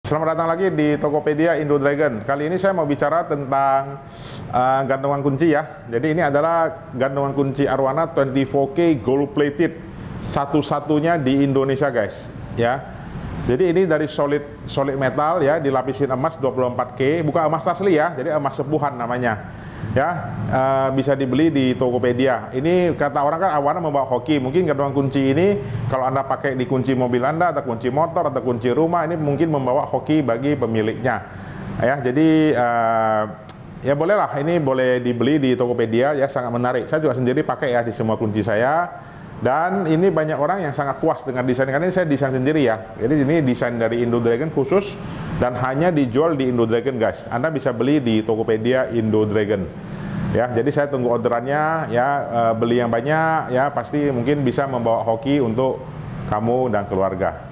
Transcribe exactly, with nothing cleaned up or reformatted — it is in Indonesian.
Selamat datang lagi di Tokopedia Indo Dragon. Kali ini saya mau bicara tentang uh, gantungan kunci ya. Jadi ini adalah gantungan kunci Arowana dua puluh empat K gold plated, satu-satunya di Indonesia guys. Ya. Jadi ini dari solid solid metal ya, dilapisin emas dua puluh empat K, bukan emas asli ya, jadi emas sepuhan namanya. Ya, uh, bisa dibeli di Tokopedia. Ini kata orang kan Arowana membawa hoki. Mungkin gantungan kunci ini kalau Anda pakai di kunci mobil Anda atau kunci motor atau kunci rumah, ini mungkin membawa hoki bagi pemiliknya. Ya, jadi uh, ya bolehlah, ini boleh dibeli di Tokopedia ya, sangat menarik. Saya juga sendiri pakai ya di semua kunci saya. Dan ini banyak orang yang sangat puas dengan desain, karena ini saya desain sendiri ya. Jadi ini desain dari Indo Dragon khusus dan hanya dijual di Indo Dragon guys. Anda bisa beli di Tokopedia Indo Dragon. Ya, jadi saya tunggu orderannya ya, beli yang banyak ya, pasti mungkin bisa membawa hoki untuk kamu dan keluarga.